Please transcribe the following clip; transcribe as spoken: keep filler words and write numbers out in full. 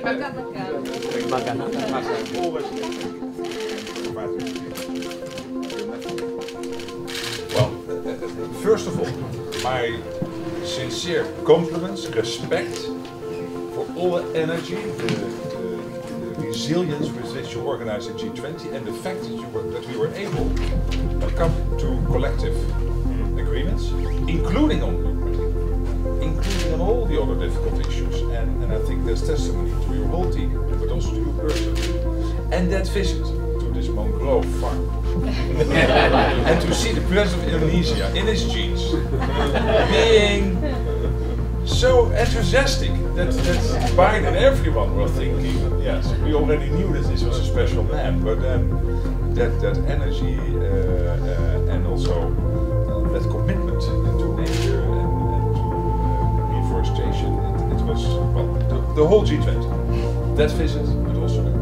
Well, first of all, my sincere compliments, respect for all the energy, the, the, the resilience with which you organized the G twenty, and the fact that, you were, that we were able to come to collective agreements, including on including on all the other difficult issues. And, and I think that's testimony to your whole team, but also to you personally. And that visit to this mangrove farm. And to see the president of Indonesia in his jeans being so enthusiastic that, that Biden and everyone were thinking, yes, we already knew that this was a special man, but then that, that energy uh, uh, and also uh, that commitment to nature and, and to uh, reforestation, it, it was, well, the, the whole G twenty. That visit, but also the